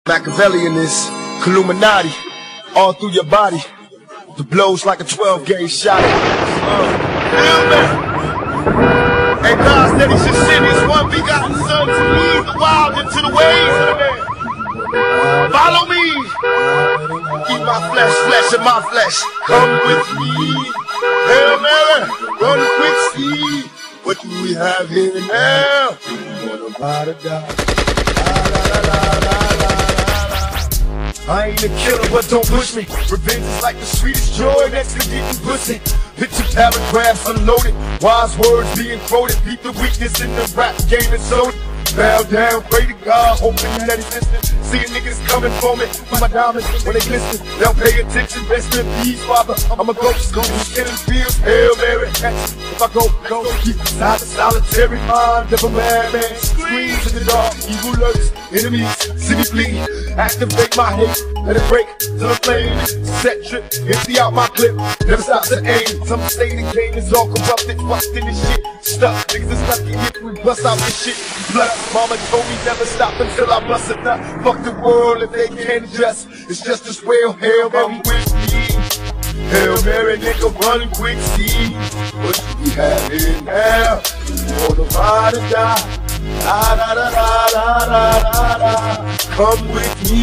Machiavellian is Illuminati all through your body. The blows like a 12-gauge shot. Hey, God said he should send his one begotten son to lead the wild into the ways of the man. Follow me. Eat my flesh, flesh of my flesh. Come with me. Hail Mary, run quick, see. What do we have here now? What about a die? I ain't a killer, but don't push me. Revenge is like the sweetest joy next to getting pussy. Picture paragraphs unloaded, wise words being quoted. Beat the weakness in the rap game and sold it. Bow down, pray to God, hoping that he's listening. Seeing niggas coming for me, with my diamonds when they glisten. They'll pay attention, rest in peace, Father. I'm a ghost, killing fields, Hail Mary. If I go, keep inside the solitary mind of a madman. Screams in the dark, evil lurks, enemies, see me bleed. Activate my hate, let it break till the flame. Set trip, empty out my clip, never stop to aim. Some say the game is all corrupted, fucked in this shit. Stuck, niggas is stuck in here, we bust out this shit. Blood, mama told me never stop until I bust it up. Fuck the world if they can't adjust, it's just as well. Hail Mary with me. Hail Mary, nigga, run quick, see what we have here now. You wanna ride or die? Da da da da da da da da. Come with me.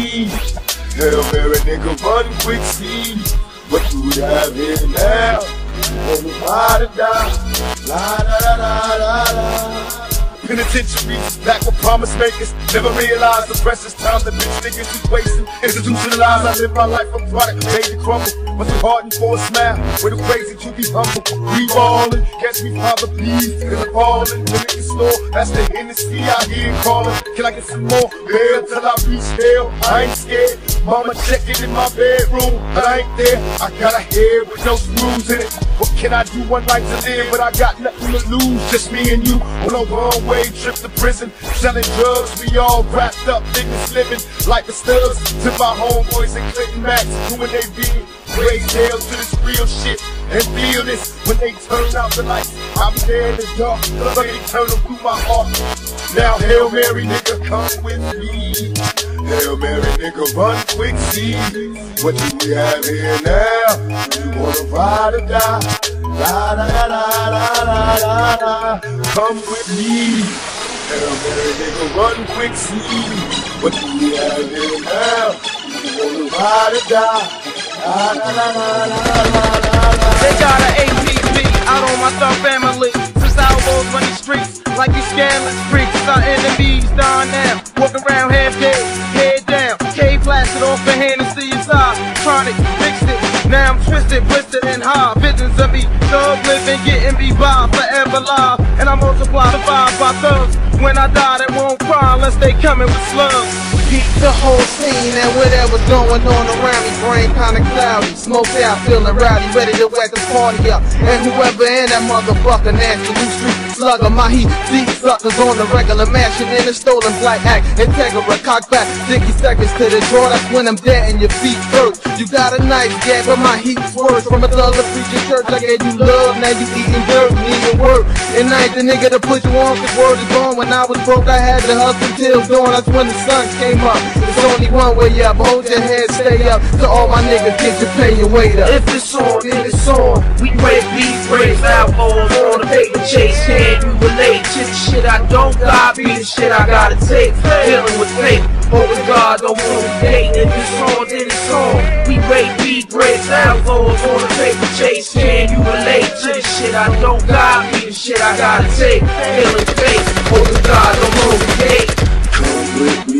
Hail Mary, nigga, run quick, see what we have here now. You wanna ride or die? La da da da da da. Penitentiaries, back with promise makers. Never realize the precious time the bitch niggas is wasting. Institutionalized, I live my life from product made to crumble. Must be hardened for a smile, with a crazy to be humble. We ballin', catch me Father please, in the ballin'. The niggas snore, that's the Hennessy I hear callin'. Can I get some more? Hell till I reach hell, I ain't scared. Mama checkin' in my bedroom, but I ain't there. I got a head with no screws in it. What can I do? One life to live, but I got nothing to lose. Just me and you on a wrong way trip to prison, selling drugs. We all wrapped up, niggas living like the studs. To my homeboys and Clinton Max, doing they bid. Raise hell to this real shit and feel this when they turn out the lights. I'll be there in the dark, like eternal through my heart. Now Hail Mary, nigga, come with me. Hail Mary, nigga, run quick, see what do we have here now? You wanna ride or die? Da da da da da da da. Come with me. Hail Mary, nigga, run quick, see what do we have here now? You wanna ride or die? Da da da da da da. They got an ATV out on my thug family. Since outlaws run these streets like these scandalous freaks. Our enemies down now, walk around half dead, head down. K blasted off the Hennessy inside. Chronic, fixed it. Now I'm twisted, blistered, and high. Visions of me, thug living, getting me by, forever live. And I multiply the vibe by thugs. When I die, they won't cry unless they coming with slugs. Beat the whole scene and whatever's going on around me. Brain kinda cloudy, smoked out, feeling rowdy, ready to whack the party up. And whoever in that motherfucker nasty, new street slugger, my heat, deep suckers on the regular mashing in a stolen black act. Integra, cock back, 50 seconds to the draw, that's when I'm dead and your feet hurt. You got a nice gap, but my heat's worse. From a thug to preaching church, I gave you love, now you eating dirt, needing work. And I ain't the nigga to put you on, cause word is gone. When I was broke, I had to hustle till dawn, that's when the sun came up. There's only one way up, hold your head, stay up. To all my niggas, get your pay your weight up. If it's on, then it's on. We break beats, break outlaws on the paper chase. Can you relate to the shit I don't got? Be the shit I gotta take. Dealing with fate, hoping God don't want to date. If it's on, then it's on. We break beats, break outlaws on the paper chase. Can you relate to the shit I don't got? Be the shit I gotta take. Dealing with fate, hoping God don't want to date. Come with me.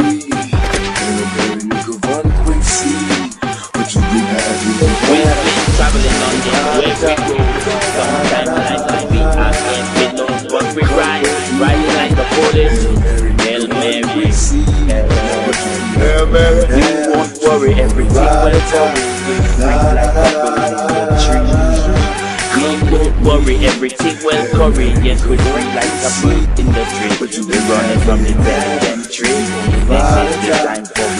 Nigga, run quick, see what you be having. We have been traveling on this way we go. Sometimes like we are in don't but we riding like the police. Hail Mary, Hail Mary, we won't worry, everything will come. We won't worry, everything will curry. Yes, we free like a bird in the tree. We're running from the penitentiary. This is the time for